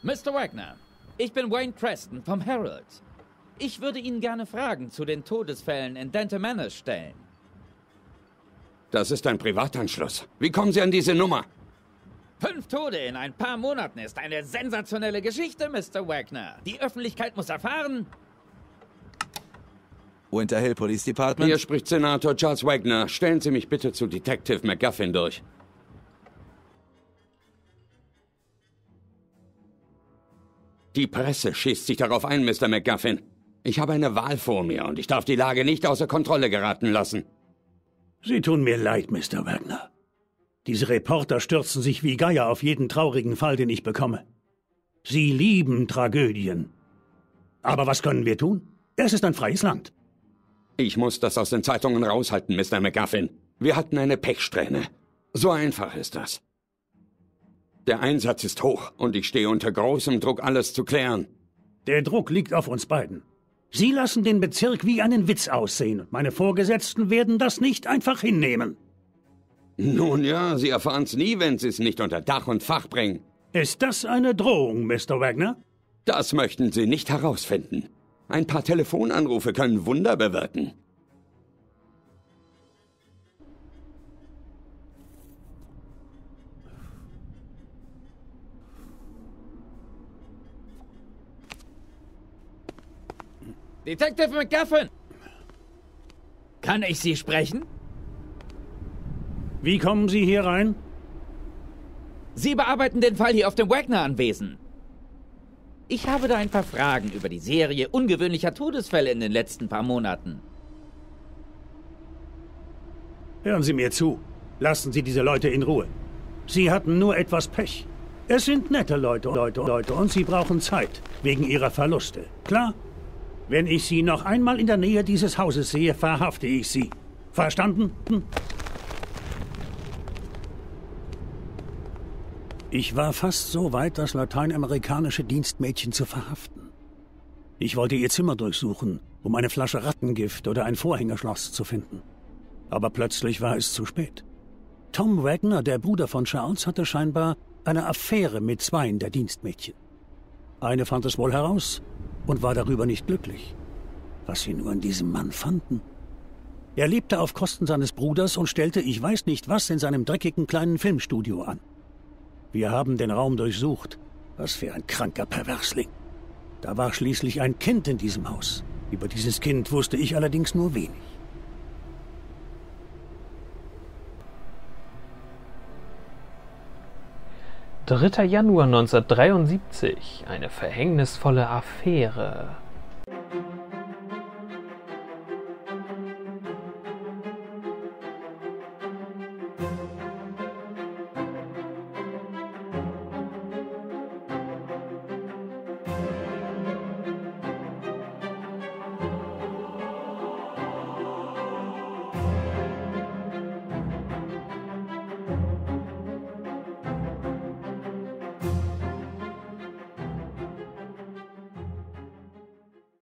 Mr. Wagner, ich bin Wayne Preston vom Herald. Ich würde Ihnen gerne Fragen zu den Todesfällen in Denton Manor stellen. Das ist ein Privatanschluss. Wie kommen Sie an diese Nummer? 5 Tode in ein paar Monaten ist eine sensationelle Geschichte, Mr. Wagner. Die Öffentlichkeit muss erfahren. Winter Hill Police Department. Hier spricht Senator Charles Wagner. Stellen Sie mich bitte zu Detective McGuffin durch. Die Presse schießt sich darauf ein, Mr. McGuffin. Ich habe eine Wahl vor mir und ich darf die Lage nicht außer Kontrolle geraten lassen. Sie tun mir leid, Mr. Wagner. Diese Reporter stürzen sich wie Geier auf jeden traurigen Fall, den ich bekomme. Sie lieben Tragödien. Aber was können wir tun? Es ist ein freies Land. Ich muss das aus den Zeitungen raushalten, Mr. McGuffin. Wir hatten eine Pechsträhne. So einfach ist das. Der Einsatz ist hoch und ich stehe unter großem Druck, alles zu klären. Der Druck liegt auf uns beiden. Sie lassen den Bezirk wie einen Witz aussehen und meine Vorgesetzten werden das nicht einfach hinnehmen. Nun ja, Sie erfahren's nie, wenn Sie es nicht unter Dach und Fach bringen. Ist das eine Drohung, Mr. Wagner? Das möchten Sie nicht herausfinden. Ein paar Telefonanrufe können Wunder bewirken. Detective McGuffin! Kann ich Sie sprechen? Wie kommen Sie hier rein? Sie bearbeiten den Fall hier auf dem Wagner-Anwesen. Ich habe da ein paar Fragen über die Serie ungewöhnlicher Todesfälle in den letzten paar Monaten. Hören Sie mir zu. Lassen Sie diese Leute in Ruhe. Sie hatten nur etwas Pech. Es sind nette Leute, und Sie brauchen Zeit, wegen Ihrer Verluste. Klar? Wenn ich Sie noch einmal in der Nähe dieses Hauses sehe, verhafte ich Sie. Verstanden? Ich war fast so weit, das lateinamerikanische Dienstmädchen zu verhaften. Ich wollte ihr Zimmer durchsuchen, um eine Flasche Rattengift oder ein Vorhängeschloss zu finden. Aber plötzlich war es zu spät. Tom Wagner, der Bruder von Charles, hatte scheinbar eine Affäre mit 2 der Dienstmädchen. Eine fand es wohl heraus und war darüber nicht glücklich. Was sie nur an diesem Mann fanden. Er lebte auf Kosten seines Bruders und stellte ich weiß nicht was in seinem dreckigen kleinen Filmstudio an. Wir haben den Raum durchsucht. Was für ein kranker Perversling. Da war schließlich ein Kind in diesem Haus. Über dieses Kind wusste ich allerdings nur wenig. »3. Januar 1973. Eine verhängnisvolle Affäre.«